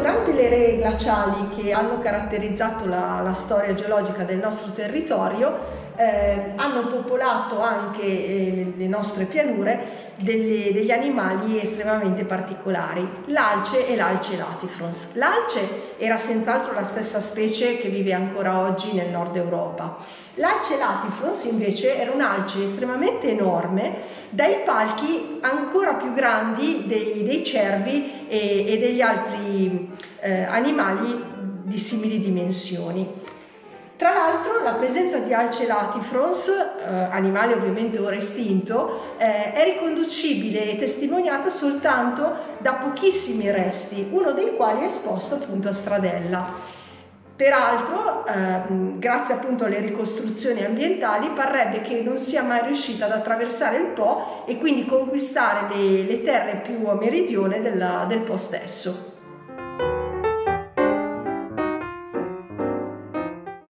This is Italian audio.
durante le eree glaciali che hanno caratterizzato la storia geologica del nostro territorio, hanno popolato anche le nostre pianure degli animali estremamente particolari, l'alce e l'alce latifrons. L'alce era senz'altro la stessa specie che vive ancora oggi nel nord Europa. L'alce latifrons invece era un'alce estremamente enorme, dai palchi ancora più grandi dei cervi e degli altri animali di simili dimensioni. Tra l'altro la presenza di alce latifrons, animale ovviamente ora estinto, è riconducibile e testimoniata soltanto da pochissimi resti, uno dei quali è esposto appunto a Stradella. Peraltro, grazie appunto alle ricostruzioni ambientali, parrebbe che non sia mai riuscita ad attraversare il Po e quindi conquistare le terre più a meridione del Po stesso.